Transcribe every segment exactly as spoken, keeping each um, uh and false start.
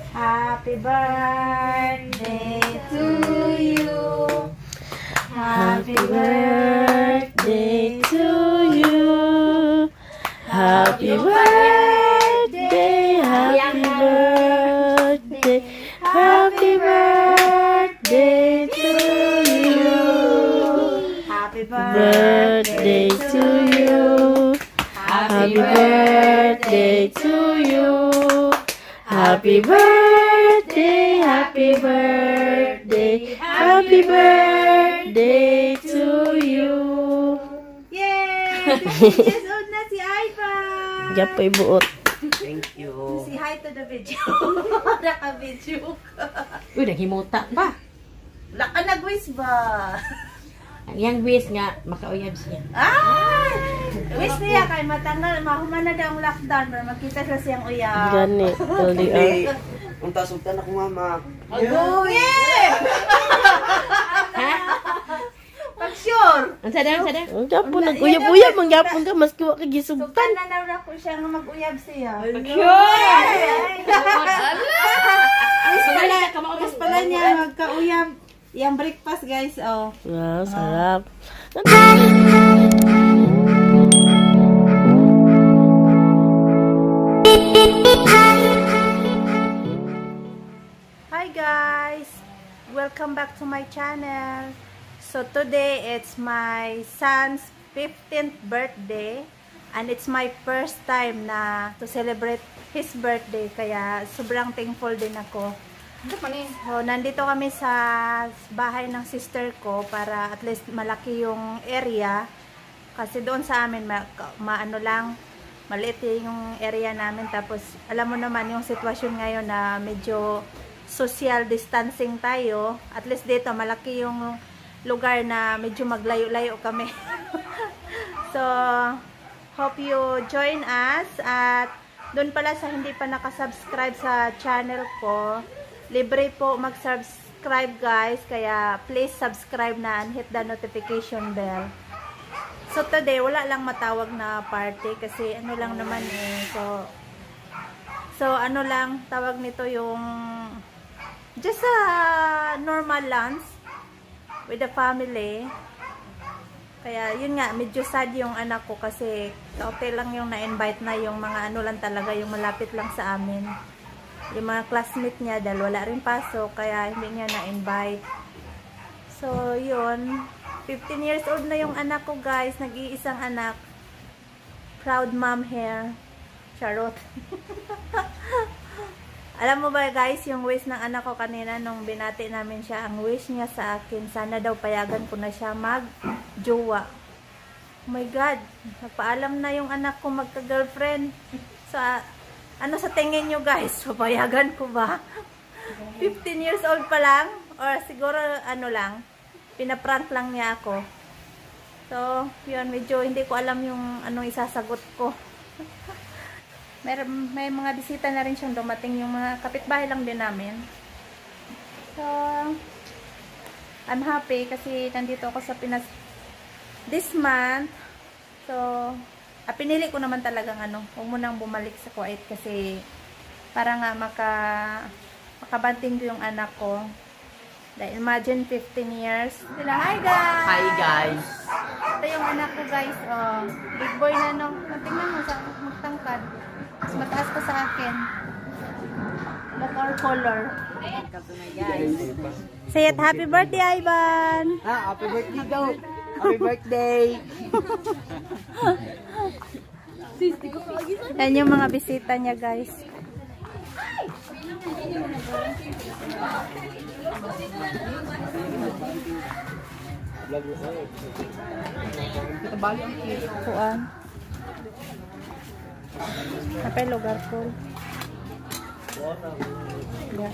Happy birthday to you. Happy birthday to you. Happy birthday, happy birthday, happy birthday to you. Happy birthday to you. Happy birthday to you. Happy birthday, happy birthday, happy birthday to you. Yay! fifteen years old na si Ivan! Diyan po ibuot. Thank you. Say hi to the video. Naka-video ka. Uy, naghimuta pa. Laka nag-wish ba? Yang wish nga, makauyab siya. Ay! Wish niya kay matanggal, mahuman na daw ang lockdown para makita sa siyang uyab. Gani, tuli ah. Unta-sunta na ko mama. Agoy! Pag sure! Ang sada, ang sada. Ang Japon, nag-uyab-uyab. Ang Japon ka, mas kiwa ka gisugtan. Sugtan na na ko siya nga mag-uyab siya. Pag sure! Wish pala, wish pala niya magka-uyab. Yang breakfast guys, oh. Wow, sarap. Hi guys! Welcome back to my channel. So today it's my son's fifteenth birthday and it's my first time na to celebrate his birthday kaya sobrang thankful din ako. So, nandito kami sa bahay ng sister ko para at least malaki yung area kasi doon sa amin ma, maano lang maliit yung area namin tapos alam mo naman yung sitwasyon ngayon na medyo social distancing tayo, at least dito malaki yung lugar na medyo maglayo-layo kami. So hope you join us at doon pala sa hindi pa nakasubscribe sa channel ko, libre po mag-subscribe guys, kaya please subscribe na and hit the notification bell. So today wala lang matawag na party kasi ano lang naman eh, so so ano lang tawag nito yung just a normal lunch with the family. Kaya yun nga, medyo sad yung anak ko kasi okay lang yung na-invite na yung mga ano lang talaga, yung malapit lang sa amin. Yung mga classmate niya dahil wala rin pasok kaya hindi niya na-invite. So yun, fifteen years old na yung anak ko guys, nag-iisang anak. Proud mom here. Charot. Alam mo ba guys, yung wish ng anak ko kanina nung binati namin siya, ang wish niya sa akin, sana daw payagan ko na siya mag-jowa. Oh my God, nagpaalam na yung anak ko magka-girlfriend. So, ano sa tingin nyo guys? Papayagan ko ba? fifteen years old pa lang? Or siguro ano lang, pinaprank lang niya ako. So, yun, medyo hindi ko alam yung anong isasagot ko. may, may mga bisita na rin siyang dumating, yung mga kapitbahay lang din namin. So, I'm happy kasi nandito ako sa Pinas this month. So, Ah, pinili ko naman talagang ano, huwag mo nang bumalik sa Kuwait kasi para nga maka makabanting ko yung anak ko. Dahil imagine fifteen years. Sila, hi guys! Hi guys! Ito yung anak ko guys, oh. Big boy na no. Tingnan mo sa magtangkad. Mas mataas pa sa akin. Look our color. Say it, happy birthday Ivan! Ah, happy birthday daw! Happy birthday! Yan yung mga bisita niya guys. Kuan. Apa yung lugar ko? Yeah.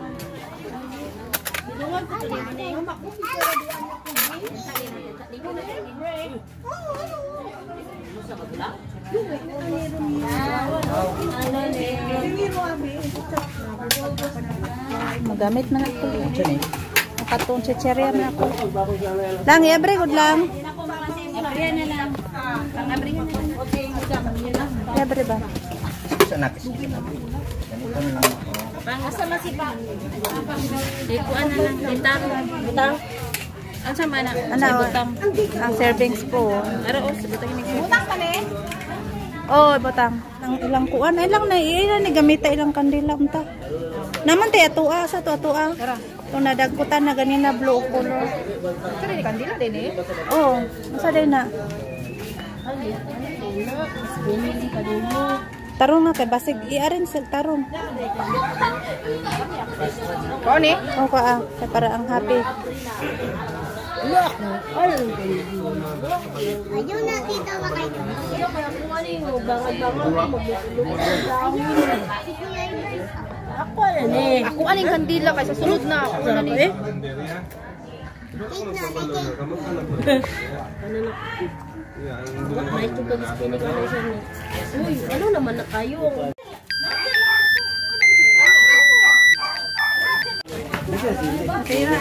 Magamit man ako. Nakatong chicherya man ako. Lang, ebre, good lang. Ebre na lang. Ebre na lang. Ebre ba? Sa nakis. Ganito na lang ako. Asa man si pa? Di ko ana lang butang. Butang. Ano sa mana? Ano? Butang. Ang servings po. Ara o sa butang ni. Butang kami? Oh, butang. Ang ilang kuan, ay lang na ilan ni gamita ilang kandila unta. Naman tay atua sa to atua. Tara. Kung nadagkutan na ganina blue color. Kare ni kandila din eh. Oh, asa din na? Tarong na kay basig i-arin sa tarong. Ko ni? Oh, ka ah, kay para ang happy. Ayaw na dito makay. Ako yan eh. Ako aling kandila kay sa sulod na ako na ni. Eh? Cake na, may cake. Ano na? May tubig spinik na siya ni. Uy, ano naman na kayo? Okay na.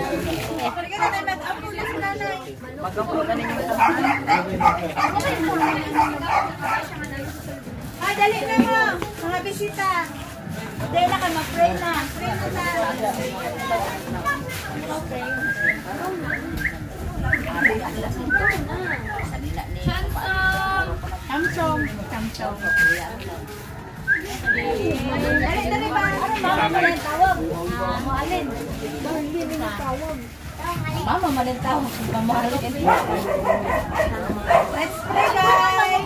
Ah, dali na mo. Mga bisita. Dali na ka, mag-pray na. Pray na na. Okay. Samsung. Samsung. Dali, dali ba? Mama mo rin tawag. Mo alin? Mama mo rin tawag. Let's pray, guys.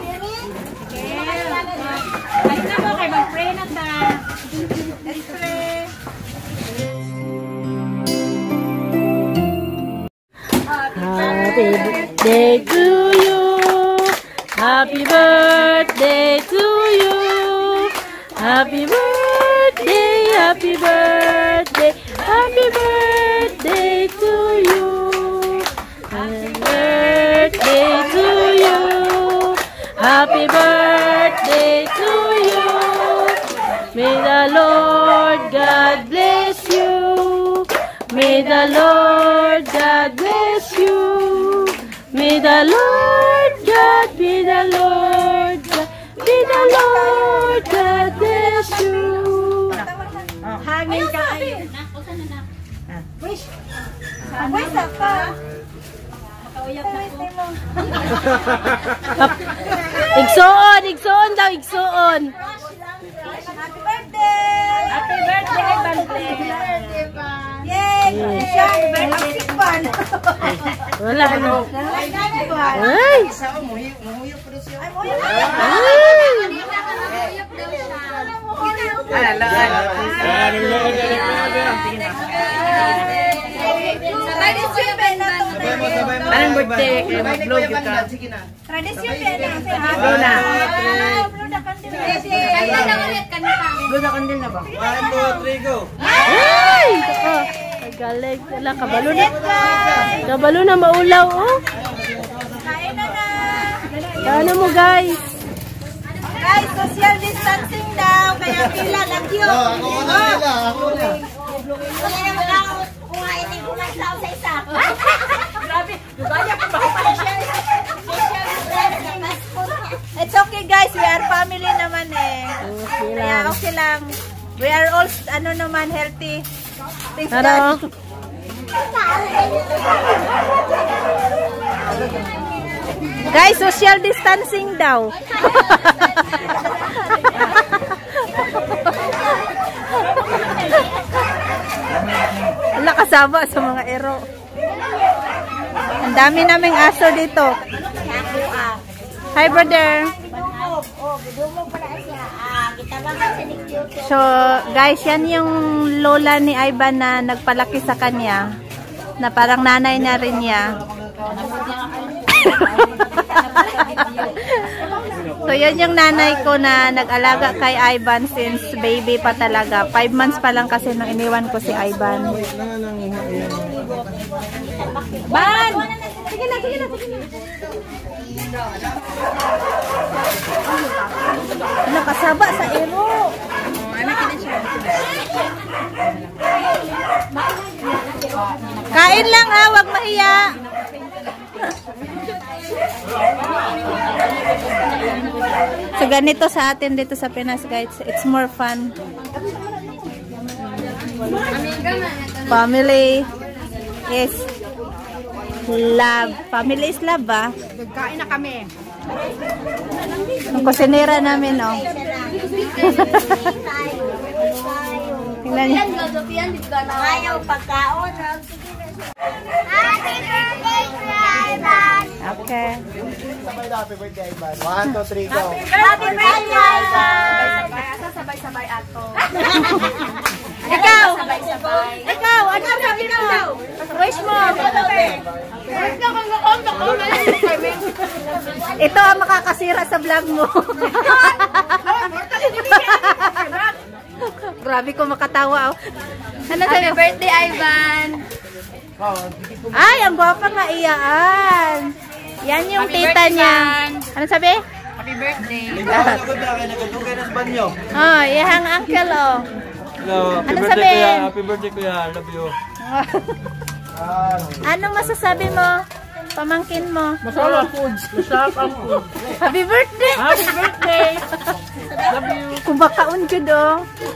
Ay na mo kay mag-pray na ta. Let's pray. Happy birthday to you. Happy birthday to you. Happy birthday, happy birthday, happy birthday to you. Happy birthday to you. Happy birthday to you. May the Lord God bless you. May the Lord God bless you. May the Lord God, may the Lord God, may the Lord God bless you. Hangin ka ayo. Wish. Wish ka. Igsoon, igsoon daw, igsoon. Happy birthday! Happy birthday, Bante. Yay! Siya, birthday pan. Wala ano. Ay! Ay! Tradisyon ba na to? Anong birthday? Kaya mag-vlog yung ka. Tradisyon ba na? Blue na. Blue na kandil. Blue na kandil na ba? one, two, three, go! Ay! Ito. Galing. Wala, kabalo na. Kabalo na maulaw, oh. Kain na na. Ano mo, guys? Guys, social distancing daw. Kaya pila lang yun. Ako na nila, ako na. Wala na mag-ako kung hindi ko masaw sa isa. Grabe. Dugaya pa ba siya? It's okay guys, we are family naman eh. Okay Kaya lang. okay lang. We are all, ano naman, healthy. Thanks Ano? God. Guys, social distancing daw. Nakasama sa mga ero. Ang dami naming aso dito. Hi brother. So guys, yan yung lola ni Ivan na nagpalaki sa kanya. Na parang nanay na rin niya. So yan yung nanay ko na nag-alaga kay Ivan since baby pa talaga. Five months pa lang kasi nung iniwan ko si Ivan. Ban! Sige na, sige na, sige na. Ano, kasaba sa ero. Kain lang ha, wag mahiya. So ganito sa atin dito sa Pinas guys, it's more fun. Family is love. Family is love ba? Kain na kami. Ang kusinera namin, oh. Tingnan niyo. Ayaw pagkaon. Happy birthday, Ivan! Okay. Happy birthday, Ivan. One, two, three, go. Happy birthday, Ivan! Sabay-sabay ato. Ikaw! Sabay-sabay. Ikaw! Ano sabi mo? Wish mo! Ito ang makakasira sa vlog mo. Grabe ko makatawa. Ano sabi? Happy birthday, Ivan! Ay, ang gwapa nga iyaan. Yan yung Happy tita birthday, niya. Van. Ano sabi? Happy birthday! Oh, ihang uncle, oh. Hello, happy Ano birthday sabihin? kuya. Happy birthday kuya. I love you. Anong masasabi mo? Pamangkin mo? Masarap foods. Masarap ang food. Happy birthday! Happy birthday! Love you. Kumakaon ko dong.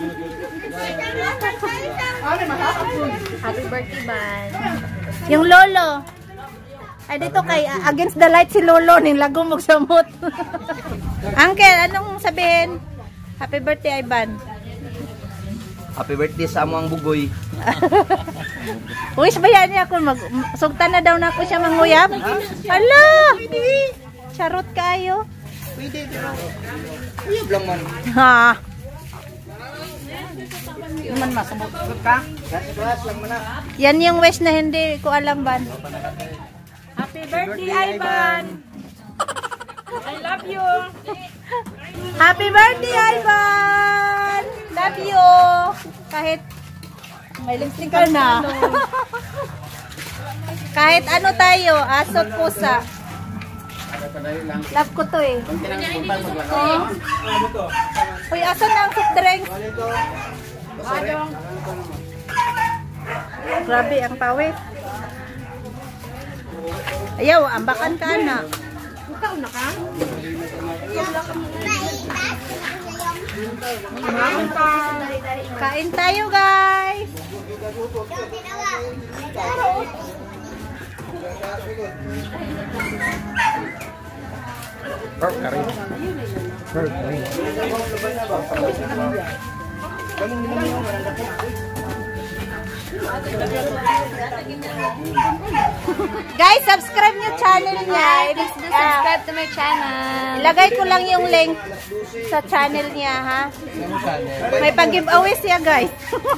Happy birthday, Van! Yung lolo. Ay, dito kay against the light si lolo. Nilago mo sa mot. Uncle, anong sabihin? Happy birthday, Ivan. Happy birthday sa among bugoy. Wish ba yan niya kung mag... Sugtan na daw na ako siya manguyab? Hala! Charot kayo. Pwede, pero... Uyab lang man. Ha? Naman masabot ka? Gas-gas lang man na. Yan yung wish na hindi ko alam, Ban. Happy birthday, Ivan! I love you. Happy birthday, Ivan! Love you! Kahit may lipstick ka na. Kahit ano tayo, asot pusa. Love ko to eh. Oh. Uy, asan na ang soft drinks? Grabe, ang pawit. Ayaw, ambakan ka na. Ikaw na ka? Kain tayo, guys. Guys, subscribe nyo channel niya. Please do subscribe to my channel. Ilagay ko lang yung link sa channel niya, ha? May pag-giveaway siya, guys.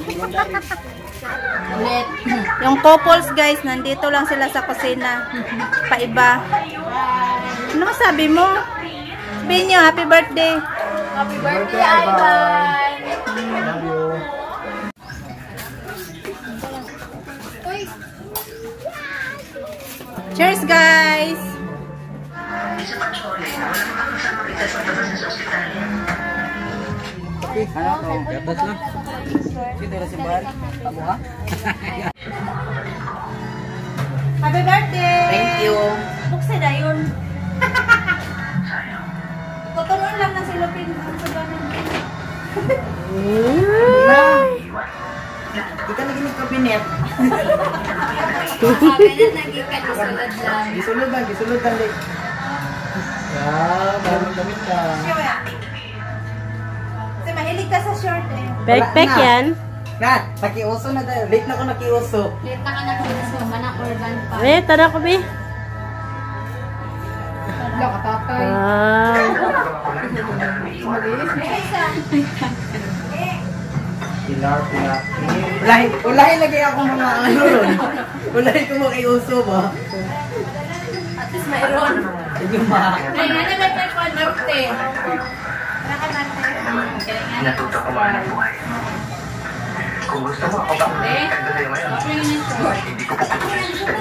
Yung couples, guys, nandito lang sila sa kusina. Paiba. Ano sabi mo? Sabihin nyo, happy birthday. Happy birthday, Ivan! Love you. Cheers, guys! Ano to? Gatas lang. Sino na si Bar? Amo ha? Happy birthday! Thank you. Buksa na yun. Tutuloy lang ng silupin. Di ka lagi nagkabinet. Kabinet naging kanisulad lang. Gisulod lang, gisulod lang. Ah, bagong damit ka. Kasi mahilig ka sa short eh. Backpack yan. Nat, nakiuso na tayo. Late na ako nakiuso. Late na ka na kung gusto manang urban pa. Eh, tara ko, Bi. Wala ka tatay. Ah. Pilar, pilar. Ulahi, ulahi lagi ako mga ano ron. Ulahi ko makiuso ba? At least mayroon. Yung mga... Ay, nga na may may kwan, norte. Natuto ko man ang buhay. Kung gusto mo ako ba, Eh? ganda sa'yo ngayon. Okay, yun yung short. Hindi ko puputusin sa